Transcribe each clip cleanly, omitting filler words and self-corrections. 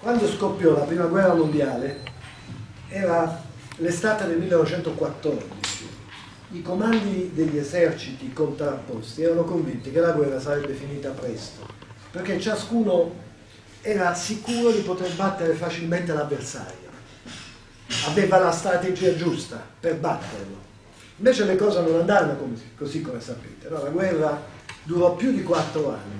Quando scoppiò la prima guerra mondiale, era l'estate del 1914, i comandi degli eserciti contrapposti erano convinti che la guerra sarebbe finita presto, perché ciascuno era sicuro di poter battere facilmente l'avversario, aveva la strategia giusta per batterlo. Invece le cose non andarono così come sapete, no? La guerra durò più di 4 anni.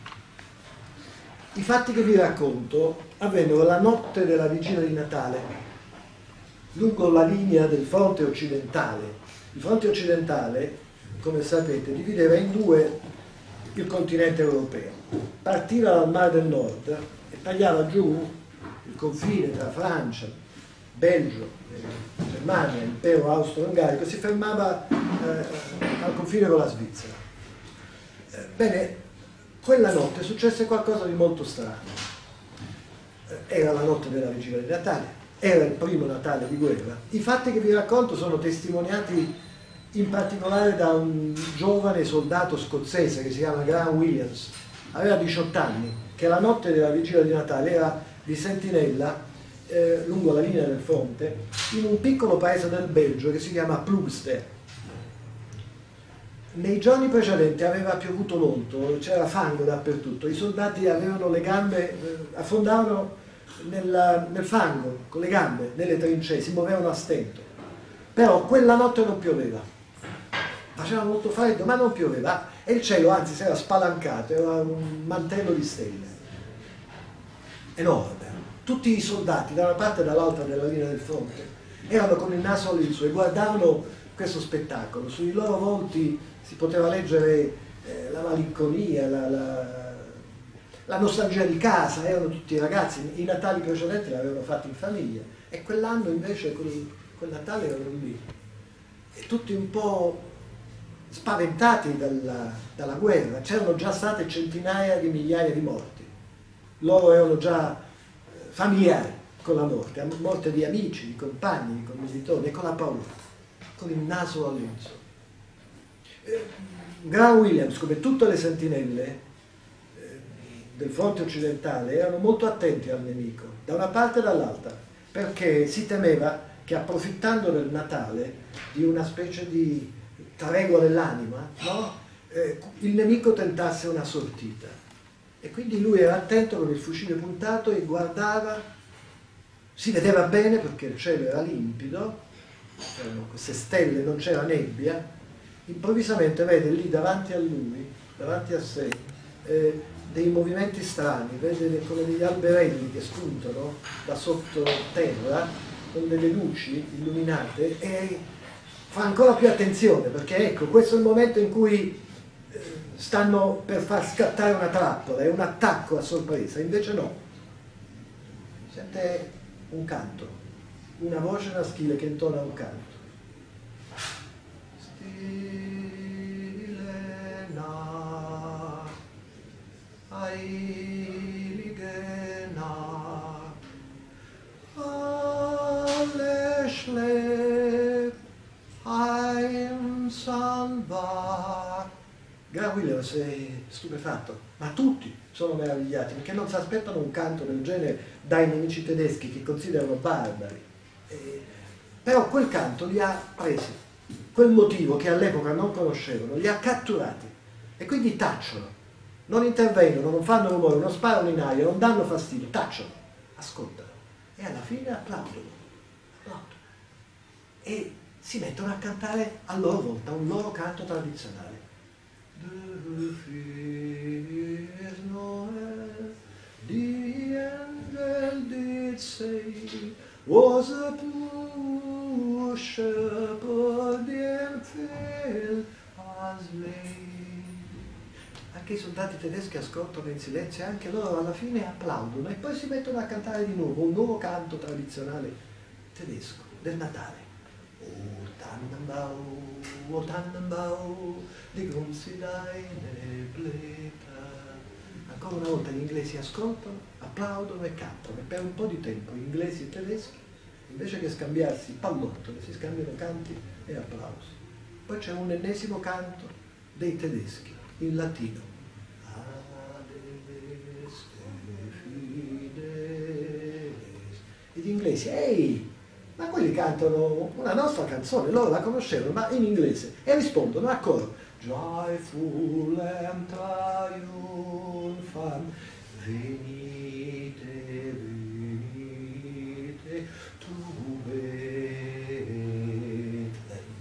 I fatti che vi racconto avvennero la notte della vigilia di Natale, lungo la linea del fronte occidentale. Il fronte occidentale, come sapete, divideva in due il continente europeo. Partiva dal Mar del Nord e tagliava giù il confine tra Francia, Belgio, Germania, Impero Austro-Ungarico, si fermava al confine con la Svizzera. Bene, quella notte successe qualcosa di molto strano. Era la notte della vigilia di Natale, era il primo Natale di guerra. I fatti che vi racconto sono testimoniati in particolare da un giovane soldato scozzese che si chiama Graham Williams, aveva 18 anni, che la notte della vigilia di Natale era di sentinella lungo la linea del fronte in un piccolo paese del Belgio che si chiama Plugster. Nei giorni precedenti aveva piovuto molto, c'era fango dappertutto, i soldati avevano le gambe, affondavano nel fango con le gambe, nelle trincee, si muovevano a stento. Però quella notte non pioveva, faceva molto freddo ma non pioveva e il cielo anzi si era spalancato, era un mantello di stelle enorme. Tutti i soldati da una parte e dall'altra della linea del fronte erano con il naso all'insu e guardavano questo spettacolo. Sui loro volti si poteva leggere la malinconia, la nostalgia di casa. Erano tutti ragazzi, i Natali precedenti li avevano fatti in famiglia e quell'anno invece quel Natale erano lì e tutti un po' spaventati dalla guerra. C'erano già state centinaia di migliaia di morti, loro erano già familiari con la morte di amici, di compagni, di commilitoni e con la paura, con il naso all'inzu. Graham Williams, come tutte le sentinelle del fronte occidentale, erano molto attenti al nemico, da una parte e dall'altra, perché si temeva che approfittando del Natale, di una specie di tregua dell'anima, no? Il nemico tentasse una sortita. E quindi lui era attento con il fucile puntato e guardava, si vedeva bene perché il cielo era limpido, c'erano queste stelle, non c'era nebbia. Improvvisamente vede lì davanti a lui, davanti a sé, dei movimenti strani, vede come degli alberelli che spuntano da sottoterra con delle luci illuminate e fa ancora più attenzione perché ecco, questo è il momento in cui stanno per far scattare una trappola, è un attacco a sorpresa, invece no. Sente un canto, una voce maschile che intona un canto. Stille Nacht, heilige Nacht, alle schläft, heim salvat. Graham Williams è stupefatto, ma tutti sono meravigliati perché non si aspettano un canto del genere dai nemici tedeschi che considerano barbari. Però quel canto li ha presi, quel motivo che all'epoca non conoscevano, li ha catturati e quindi tacciono, non intervengono, non fanno rumore, non sparano in aria, non danno fastidio, tacciono, ascoltano e alla fine applaudono e si mettono a cantare a loro volta un loro canto tradizionale. The angel did say, was a poor shepherd and fell asleep. Anche i soldati tedeschi ascoltano in silenzio e anche loro alla fine applaudono e poi si mettono a cantare di nuovo un nuovo canto tradizionale tedesco del Natale. O Tannenbaum, di grunzi deine Blätter. Ancora una volta gli inglesi ascoltano, applaudono e cantano e per un po' di tempo gli inglesi e i tedeschi invece che scambiarsi pallottole si scambiano canti e applausi. Poi c'è un ennesimo canto dei tedeschi in latino. Adeste fide inglesi, ehi, ma quelli cantano una nostra canzone, loro la conoscevano, ma in inglese, e rispondono a coro, Joyful and triumphant, venite, venite, tu Bethlehem.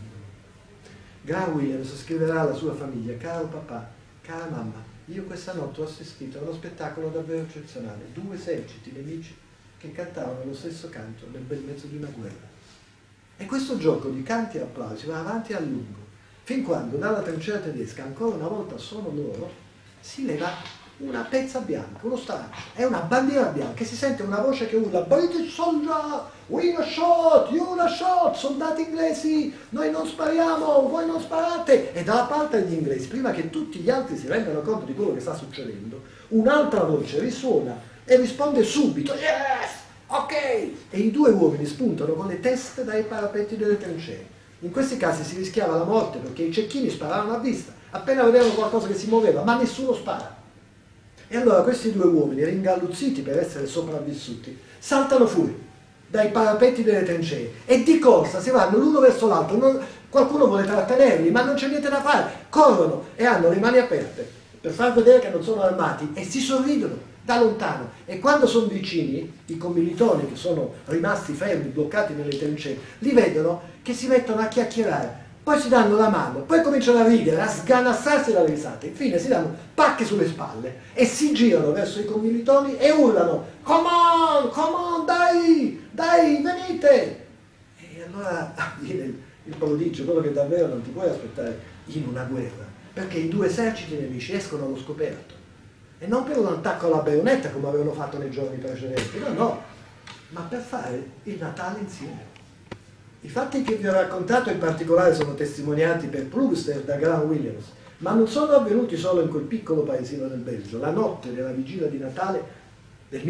Graham Williams scriverà alla sua famiglia, caro papà, cara mamma, io questa notte ho assistito a uno spettacolo davvero eccezionale, 2 eserciti nemici che cantavano lo stesso canto nel bel mezzo di una guerra. E questo gioco di canti e applausi va avanti a lungo, fin quando dalla trincea tedesca, ancora una volta sono loro, si leva una pezza bianca, uno straccio, è una bandiera bianca, e si sente una voce che urla, British soldier, win a shot, you a shot, soldati inglesi, noi non spariamo, voi non sparate, e dalla parte degli inglesi, prima che tutti gli altri si rendano conto di quello che sta succedendo, un'altra voce risuona e risponde subito, yes, ok, e i 2 uomini spuntano con le teste dai parapetti delle trincee. In questi casi si rischiava la morte perché i cecchini sparavano a vista, appena vedevano qualcosa che si muoveva, ma nessuno spara. E allora questi 2 uomini, ringalluzziti per essere sopravvissuti, saltano fuori dai parapetti delle trincee e di corsa si vanno l'uno verso l'altro. Qualcuno vuole trattenerli, ma non c'è niente da fare. Corrono e hanno le mani aperte per far vedere che non sono armati e si sorridono da lontano. E quando sono vicini, i commilitoni che sono rimasti fermi, bloccati nelle trincee, li vedono che si mettono a chiacchierare. Poi si danno la mano, poi cominciano a ridere, a sganassarsi dalle risate, infine si danno pacche sulle spalle e si girano verso i commilitoni e urlano come on, dai, venite! E allora viene il prodigio, quello che davvero non ti puoi aspettare in una guerra, perché i 2 eserciti nemici escono allo scoperto, e non per un attacco alla baionetta come avevano fatto nei giorni precedenti, no, ma per fare il Natale insieme. I fatti che vi ho raccontato in particolare sono testimoniati per Plugster da Graham Williams, ma non sono avvenuti solo in quel piccolo paesino del Belgio. La notte della vigilia di Natale del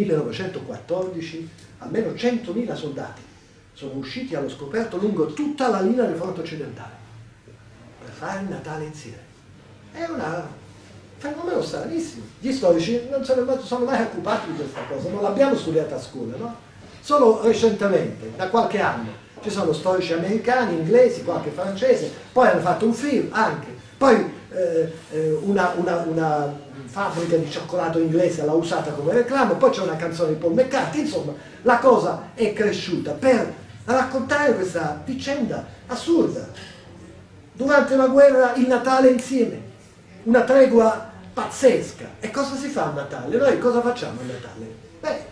1914 almeno 100.000 soldati sono usciti allo scoperto lungo tutta la linea del fronte occidentale per fare il Natale insieme. È un fenomeno stranissimo. Gli storici non se ne sono mai occupati di questa cosa, non l'abbiamo studiata a scuola, no? Solo recentemente, da qualche anno, ci sono storici americani, inglesi, qualche francese, poi hanno fatto un film anche, poi una fabbrica di cioccolato inglese l'ha usata come reclamo, poi c'è una canzone di Paul McCartney, insomma, la cosa è cresciuta per raccontare questa vicenda assurda. Durante la guerra il Natale insieme, una tregua pazzesca. E cosa si fa a Natale? Noi cosa facciamo a Natale? Beh,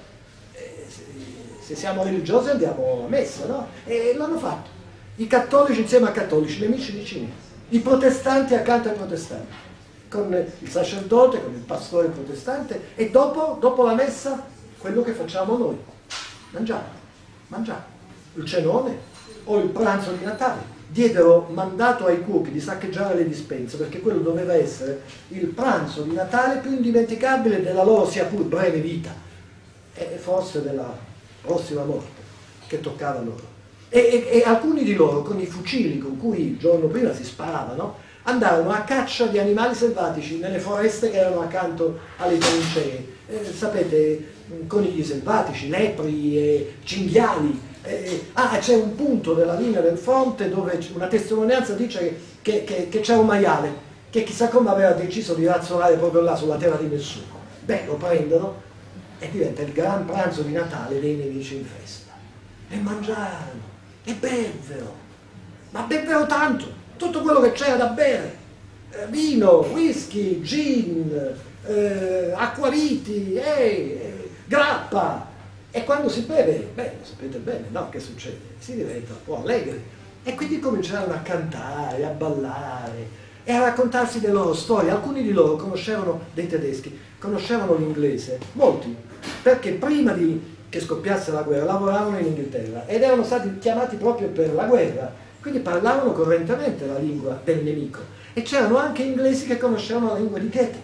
se siamo religiosi andiamo a messa, no? E l'hanno fatto. I cattolici insieme a cattolici, nemici vicini. I protestanti accanto ai protestanti. Con il sacerdote, con il pastore protestante. E dopo la messa, quello che facciamo noi. Mangiare. Il cenone o il pranzo di Natale. Diedero mandato ai cuochi di saccheggiare le dispense, perché quello doveva essere il pranzo di Natale più indimenticabile della loro sia pur breve vita. E forse della prossima morte che toccava loro. E alcuni di loro, con i fucili con cui il giorno prima si sparavano, andarono a caccia di animali selvatici nelle foreste che erano accanto alle trincee. Sapete, conigli selvatici, lepri, cinghiali. C'è un punto della linea del fronte dove una testimonianza dice che c'è un maiale che chissà come aveva deciso di razzolare proprio là sulla terra di nessuno. Beh, lo prendono e diventa il gran pranzo di Natale dei nemici in festa. E mangiarono, e bevvero, ma bevvero tanto, tutto quello che c'era da bere, vino, whisky, gin, acquaviti, grappa. E quando si beve, beh, lo sapete bene, no? Che succede? Si diventa un po' allegri. E quindi cominciarono a cantare, a ballare e a raccontarsi le loro storie. Alcuni di loro conoscevano, dei tedeschi, conoscevano l'inglese, molti, perché prima che scoppiasse la guerra lavoravano in Inghilterra ed erano stati chiamati proprio per la guerra, quindi parlavano correntemente la lingua del nemico. E c'erano anche inglesi che conoscevano la lingua di Goethe.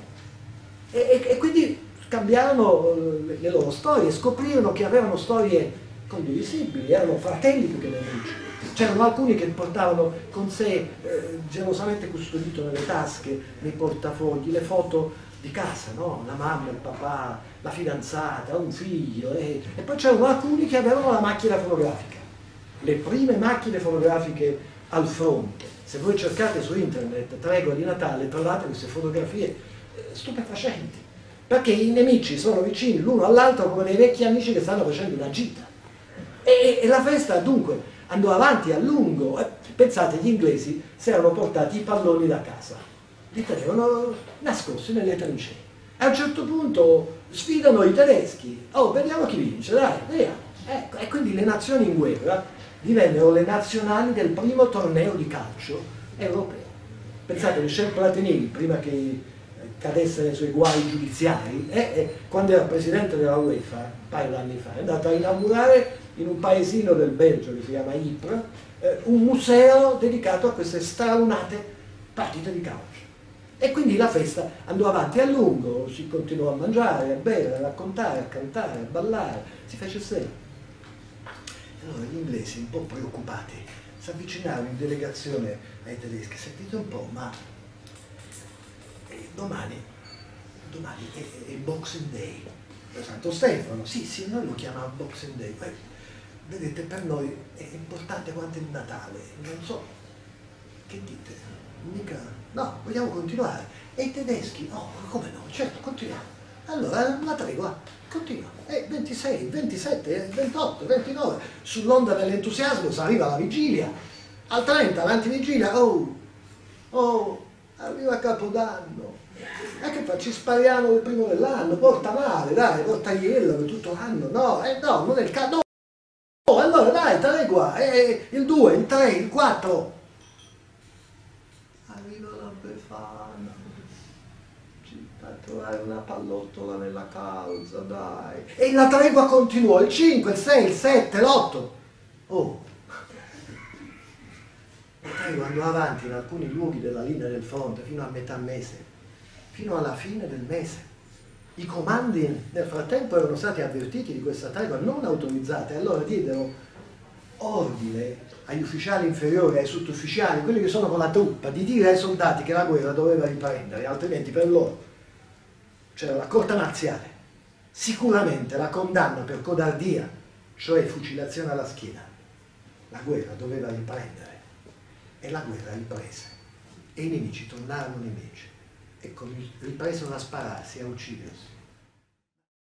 E quindi cambiarono le loro storie, scoprirono che avevano storie condivisibili, erano fratelli più che nemici. C'erano alcuni che portavano con sé, gelosamente custodito nelle tasche, nei portafogli, le foto di casa, no? La mamma, il papà, la fidanzata, un figlio, e poi c'erano alcuni che avevano la macchina fotografica, le prime macchine fotografiche al fronte. Se voi cercate su internet tregua di Natale trovate queste fotografie stupefacenti, perché i nemici sono vicini l'uno all'altro come dei vecchi amici che stanno facendo una gita, e la festa dunque andò avanti a lungo. Pensate, gli inglesi si erano portati i palloni da casa, li tenevano nascosti nelle trincee. A un certo punto sfidano i tedeschi, oh, vediamo chi vince, dai, vediamo. Ecco, e quindi le nazioni in guerra divennero le nazionali del primo torneo di calcio europeo. Pensate, Michel Platini, prima che cadesse nei suoi guai giudiziari, quando era presidente della UEFA, un paio d'anni fa, è andato a inaugurare in un paesino del Belgio che si chiama Ypres un museo dedicato a queste straordinarie partite di calcio. E quindi la festa andò avanti a lungo, si continuò a mangiare, a bere, a raccontare, a cantare, a ballare, si fece sera. Allora gli inglesi, un po' preoccupati, si avvicinarono in delegazione ai tedeschi. Sentite un po', ma domani è il Boxing Day, Santo Stefano, sì, noi lo chiamiamo Boxing Day. Vedete, per noi è importante quanto il Natale, non so, che dite? Mica, no, vogliamo continuare. E i tedeschi, no, come no, certo, continuiamo. Allora, la tregua, continua. 26, 27, 28, 29, sull'onda dell'entusiasmo si arriva alla vigilia, al 30, l'antivigilia, arriva Capodanno. E che fa? Ci spariamo il primo dell'anno, porta male, dai, porta iello per tutto l'anno, no, non è il caso. Oh, allora dai, tregua, il 2, il 3, il 4. Arriva la Befana, ci fa trovare una pallottola nella calza, dai. E la tregua continuò, il 5, il 6, il 7, l'8. Oh, la tregua andò avanti in alcuni luoghi della linea del fronte fino a metà mese, fino alla fine del mese. I comandi nel frattempo erano stati avvertiti di questa tregua non autorizzata, e allora diedero ordine agli ufficiali inferiori, ai sottufficiali, quelli che sono con la truppa, di dire ai soldati che la guerra doveva riprendere, altrimenti per loro c'era la corte marziale. Sicuramente la condanna per codardia, cioè fucilazione alla schiena. La guerra doveva riprendere, e la guerra riprese, e i nemici tornarono nemici. E ripresero a spararsi, a uccidersi.